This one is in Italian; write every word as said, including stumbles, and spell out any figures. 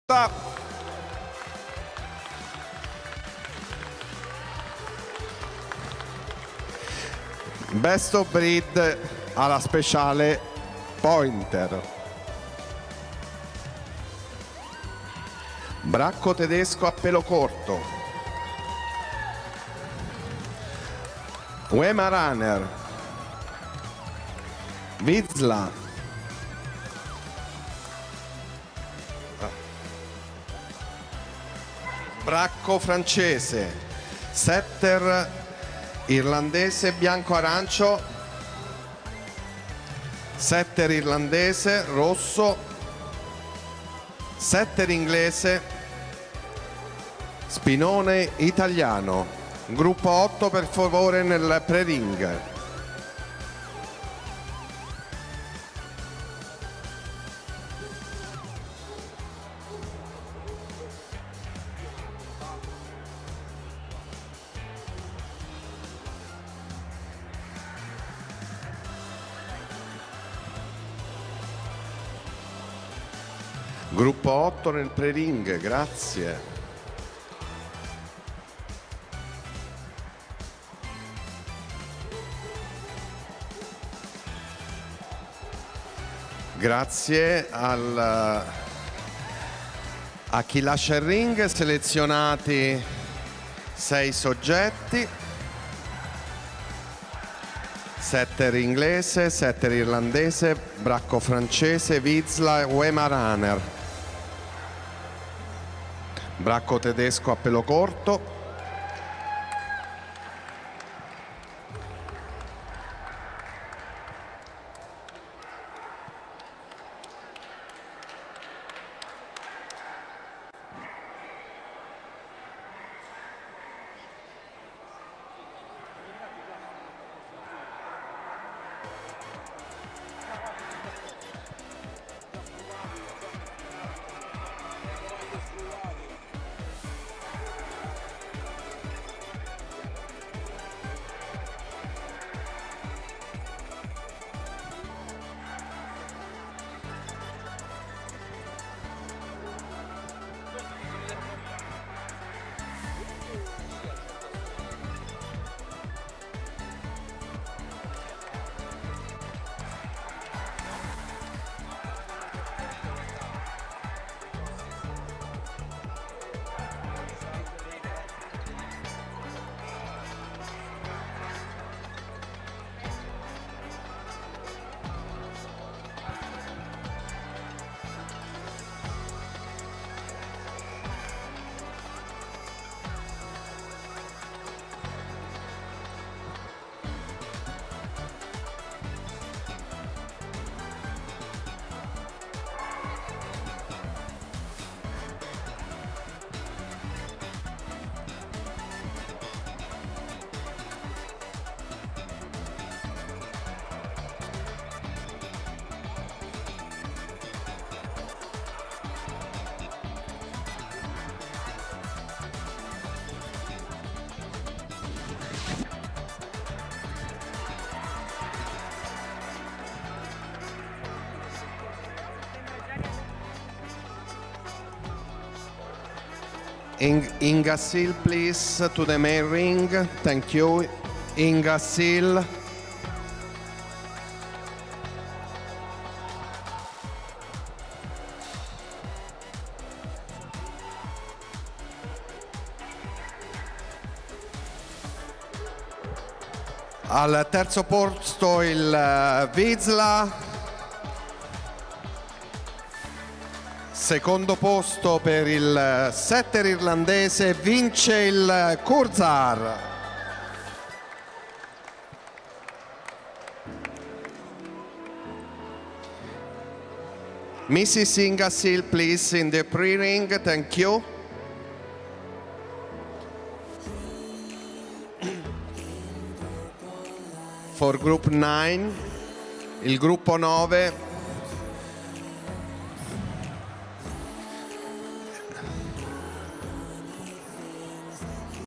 Best of Breed alla speciale Pointer. Bracco tedesco a pelo corto. Weimaraner. Vizsla. Bracco francese. Setter irlandese bianco-arancio. Setter irlandese rosso. Setter inglese. Spinone italiano. Gruppo otto per favore nel pre-ring. Gruppo otto nel pre-ring, grazie. Grazie al, a chi lascia il ring, selezionati sei soggetti. Setter inglese, setter irlandese, bracco francese, Vizsla e Weimaraner. Bracco tedesco a pelo corto. Inga Seal, please, to the main ring. Thank you. Inga Seal. Al terzo posto il Vizsla. Secondo posto per il setter irlandese, vince il Kurzar. Missus Inga Seal, please, in the pre-ring. Thank you. For group nine, il gruppo nove.